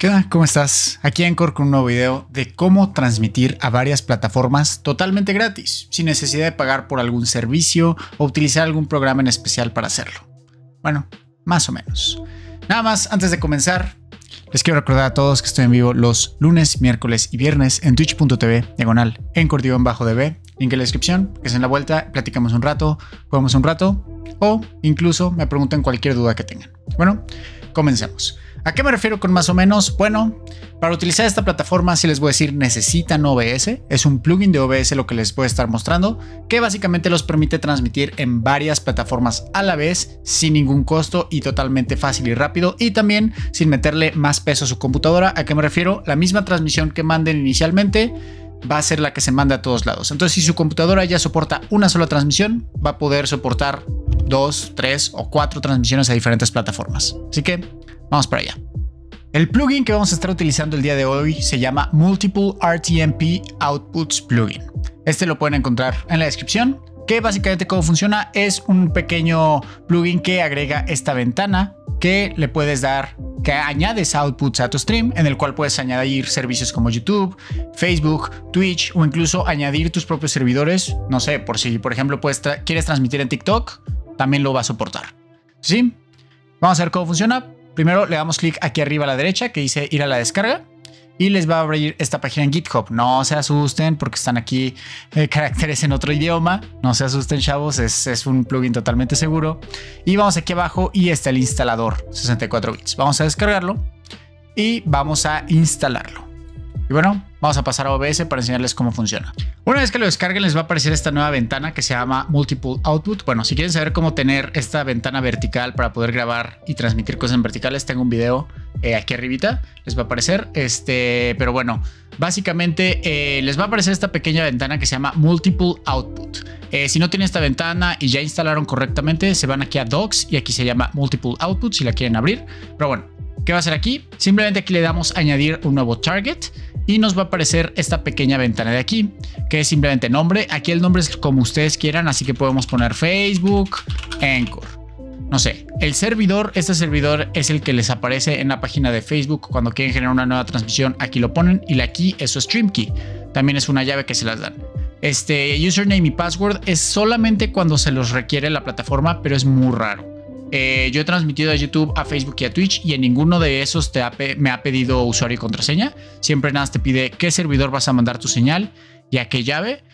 ¿Qué onda? ¿Cómo estás? Aquí Anchor con un nuevo video de cómo transmitir a varias plataformas totalmente gratis, sin necesidad de pagar por algún servicio o utilizar algún programa en especial para hacerlo. Bueno, más o menos. Nada más, antes de comenzar, les quiero recordar a todos que estoy en vivo los lunes, miércoles y viernes en twitch.tv/Anchor_db, link en la descripción, que es en la vuelta, platicamos un rato, jugamos un rato o incluso me pregunten cualquier duda que tengan. Bueno, comencemos. ¿A qué me refiero con más o menos? Bueno, para utilizar esta plataforma, sí les voy a decir, necesitan OBS. Es un plugin de OBS lo que les voy a estar mostrando, que básicamente los permite transmitir en varias plataformas a la vez, sin ningún costo y totalmente fácil y rápido, y también sin meterle más peso a su computadora. ¿A qué me refiero? La misma transmisión que manden inicialmente va a ser la que se manda a todos lados. Entonces, si su computadora ya soporta una sola transmisión, va a poder soportar 2, 3 o 4 transmisiones a diferentes plataformas. Así que vamos para allá. El plugin que vamos a estar utilizando el día de hoy se llama Multiple RTMP Outputs Plugin. Este lo pueden encontrar en la descripción, que básicamente cómo funciona es un pequeño plugin que agrega esta ventana que le puedes dar, que añades outputs a tu stream, en el cual puedes añadir servicios como YouTube, Facebook, Twitch o incluso añadir tus propios servidores. No sé, por si por ejemplo quieres transmitir en TikTok, también lo va a soportar. ¿Sí? Vamos a ver cómo funciona. Primero le damos clic aquí arriba a la derecha que dice ir a la descarga y les va a abrir esta página en GitHub. No se asusten porque están aquí caracteres en otro idioma. No se asusten, chavos, es un plugin totalmente seguro. Y vamos aquí abajo y está el instalador 64 bits. Vamos a descargarlo y vamos a instalarlo. Y bueno, vamos a pasar a OBS para enseñarles cómo funciona. Una vez que lo descarguen les va a aparecer esta nueva ventana que se llama Multiple Output. Bueno, si quieren saber cómo tener esta ventana vertical para poder grabar y transmitir cosas en verticales, tengo un video aquí arribita, les va a aparecer. Pero bueno, básicamente les va a aparecer esta pequeña ventana que se llama Multiple Output. Si no tienen esta ventana y ya instalaron correctamente, se van aquí a Docs y aquí se llama Multiple Output si la quieren abrir. Pero bueno, ¿qué va a hacer aquí? Simplemente aquí le damos añadir un nuevo target y nos va a aparecer esta pequeña ventana de aquí, que es simplemente nombre. Aquí el nombre es como ustedes quieran, así que podemos poner Facebook, Anchor. No sé, el servidor, este servidor es el que les aparece en la página de Facebook cuando quieren generar una nueva transmisión. Aquí lo ponen y la key es su stream key. También es una llave que se las dan. Username y password es solamente cuando se los requiere la plataforma, pero es muy raro. Yo he transmitido a YouTube, a Facebook y a Twitch y en ninguno de esos me ha pedido usuario y contraseña. Siempre nada más te pide qué servidor vas a mandar tu señal y a qué llave.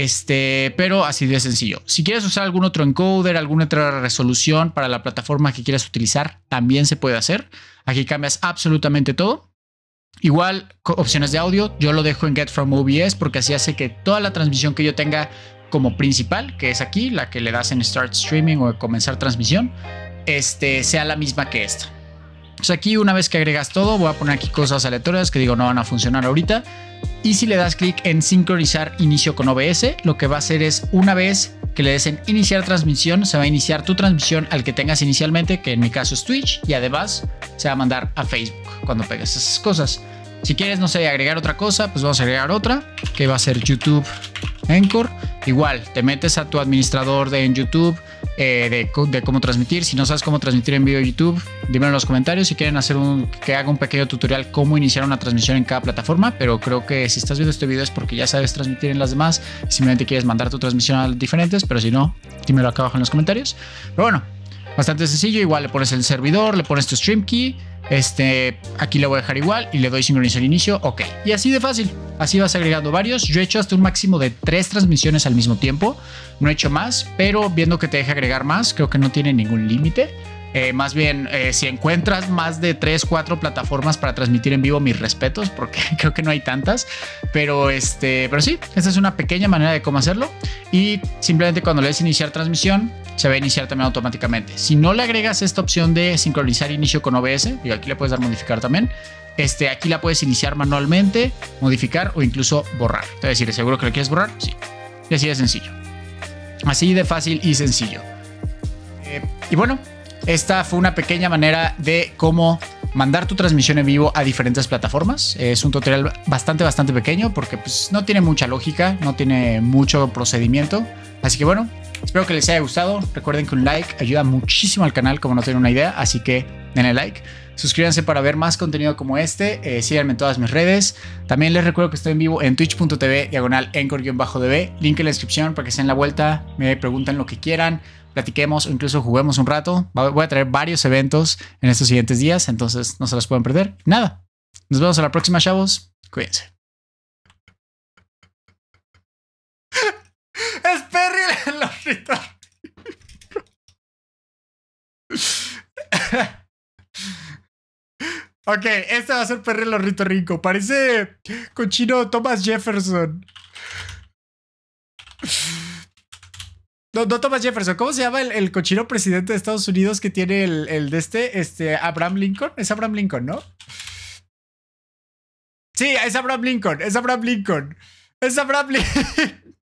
Pero así de sencillo. Si quieres usar algún otro encoder, alguna otra resolución para la plataforma que quieras utilizar, también se puede hacer. Aquí cambias absolutamente todo. Igual, opciones de audio, yo lo dejo en Get from OBS porque así hace que toda la transmisión que yo tenga como principal, que es aquí, la que le das en Start Streaming o comenzar transmisión, sea la misma que esta. Entonces aquí una vez que agregas todo, voy a poner aquí cosas aleatorias que digo no van a funcionar ahorita. Y si le das clic en sincronizar inicio con OBS, lo que va a hacer es una vez que le des en iniciar transmisión, se va a iniciar tu transmisión al que tengas inicialmente, que en mi caso es Twitch, y además se va a mandar a Facebook cuando pegues esas cosas. Si quieres, no sé, agregar otra cosa, pues vamos a agregar otra, que va a ser YouTube Anchor. Igual, te metes a tu administrador en YouTube de cómo transmitir. Si no sabes cómo transmitir en vivo YouTube, dímelo en los comentarios si quieren que haga un pequeño tutorial cómo iniciar una transmisión en cada plataforma. Pero creo que si estás viendo este video es porque ya sabes transmitir en las demás y simplemente quieres mandar tu transmisión a las diferentes. Pero si no, dímelo acá abajo en los comentarios. Pero bueno, bastante sencillo. Igual le pones el servidor, le pones tu stream key. Aquí le voy a dejar igual y le doy sincronizar inicio, ok, y así de fácil, así vas agregando varios. Yo he hecho hasta un máximo de 3 transmisiones al mismo tiempo, no he hecho más, pero viendo que te deja agregar más, creo que no tiene ningún límite. Más bien, si encuentras más de 3, 4 plataformas para transmitir en vivo, mis respetos, porque creo que no hay tantas. Pero sí, esta es una pequeña manera de cómo hacerlo. Y simplemente cuando le des iniciar transmisión, se va a iniciar también automáticamente. Si no le agregas esta opción de sincronizar inicio con OBS, y aquí le puedes dar modificar también. Aquí la puedes iniciar manualmente, modificar o incluso borrar. Te voy a decir, ¿seguro que lo quieres borrar? Sí. Y así de sencillo. Así de fácil y sencillo. Y bueno, esta fue una pequeña manera de cómo mandar tu transmisión en vivo a diferentes plataformas. Es un tutorial bastante pequeño porque pues, no tiene mucha lógica, no tiene mucho procedimiento. Así que bueno, espero que les haya gustado. Recuerden que un like ayuda muchísimo al canal, como no tienen una idea, así que denle like. Suscríbanse para ver más contenido como este. Síganme en todas mis redes. También les recuerdo que estoy en vivo en twitch.tv/Anchor-db. Link en la descripción para que se den la vuelta, me pregunten lo que quieran, platiquemos o incluso juguemos un rato. Voy a traer varios eventos en estos siguientes días, entonces no se los pueden perder. Nada, nos vemos a la próxima, chavos. Cuídense. Es Perry el ornitorrinco. Ok, este va a ser Perry el ornitorrinco. Parece cochino Thomas Jefferson. No, no Thomas Jefferson. ¿Cómo se llama el cochino presidente de Estados Unidos que tiene el de Abraham Lincoln? Es Abraham Lincoln, ¿no? Sí, es Abraham Lincoln. Es Abraham Lincoln. Es Abraham Lincoln.